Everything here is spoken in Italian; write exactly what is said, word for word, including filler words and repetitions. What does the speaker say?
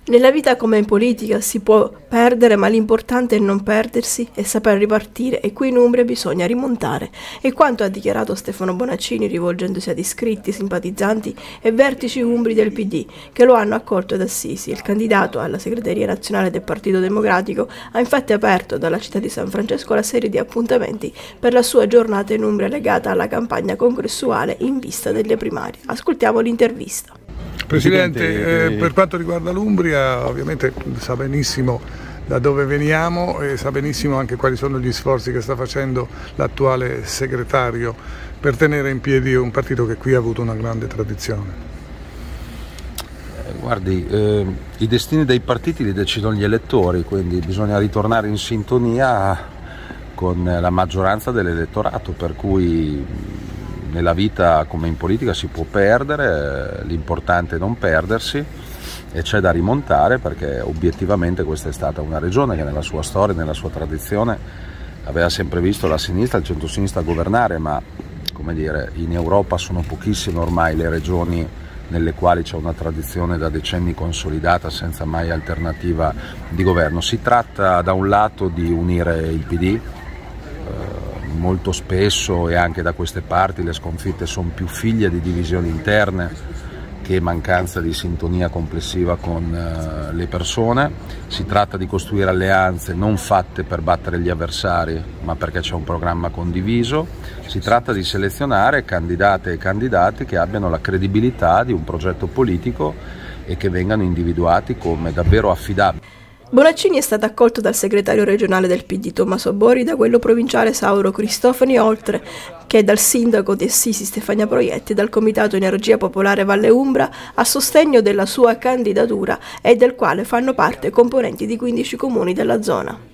Nella vita come in politica si può perdere, ma l'importante è non perdersi e saper ripartire, e qui in Umbria bisogna rimontare. È quanto ha dichiarato Stefano Bonaccini rivolgendosi ad iscritti, simpatizzanti e vertici umbri del P D che lo hanno accolto ad Assisi. Il candidato alla segreteria nazionale del Partito Democratico ha infatti aperto dalla città di San Francesco la serie di appuntamenti per la sua giornata in Umbria legata alla campagna congressuale in vista delle primarie. Ascoltiamo l'intervista. Presidente, eh, per quanto riguarda l'Umbria, ovviamente sa benissimo da dove veniamo e sa benissimo anche quali sono gli sforzi che sta facendo l'attuale segretario per tenere in piedi un partito che qui ha avuto una grande tradizione. Eh, guardi, eh, i destini dei partiti li decidono gli elettori, quindi bisogna ritornare in sintonia con la maggioranza dell'elettorato, per cui nella vita come in politica si può perdere, l'importante è non perdersi e c'è da rimontare, perché obiettivamente questa è stata una regione che nella sua storia, nella sua tradizione aveva sempre visto la sinistra e il centrosinistra governare, ma come dire, in Europa sono pochissime ormai le regioni nelle quali c'è una tradizione da decenni consolidata senza mai alternativa di governo. Si tratta da un lato di unire il P D. Molto spesso e anche da queste parti le sconfitte sono più figlie di divisioni interne che mancanza di sintonia complessiva con uh, le persone. Si tratta di costruire alleanze non fatte per battere gli avversari, ma perché c'è un programma condiviso. Si tratta di selezionare candidate e candidati che abbiano la credibilità di un progetto politico e che vengano individuati come davvero affidabili. Bonaccini è stato accolto dal segretario regionale del P D Tommaso Bori, da quello provinciale Sauro Cristofani, oltre che dal sindaco di Assisi Stefania Proietti e dal Comitato Energia Popolare Valle Umbra, a sostegno della sua candidatura e del quale fanno parte componenti di quindici comuni della zona.